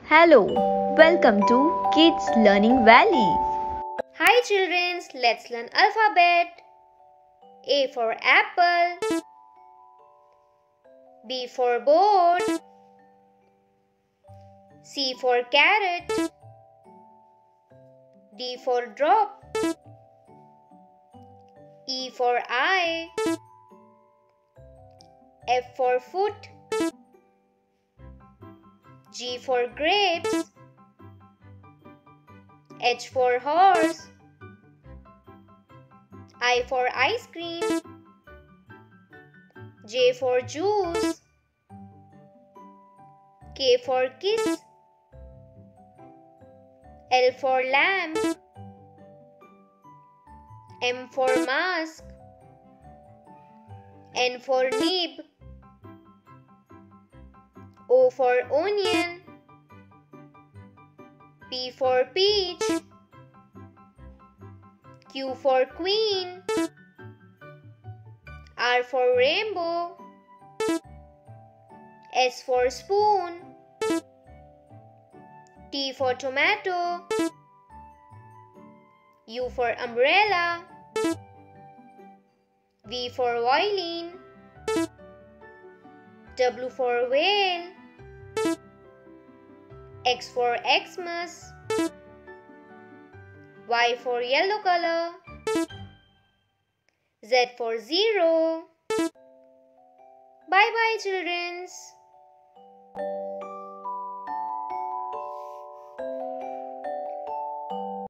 Hello, welcome to Kids Learning Valley. Hi children, let's learn alphabet. A for apple, B for board, C for carrot, D for drop, E for eye, F for foot, G for grapes, H for horse, I for ice cream, J for juice, K for kiss, L for lamp, M for mask, N for nib, O for onion, P for peach, Q for queen, R for rainbow, S for spoon, T for tomato, U for umbrella, V for violin, W for whale, X for Xmas, Y for yellow color, Z for zero. Bye bye children.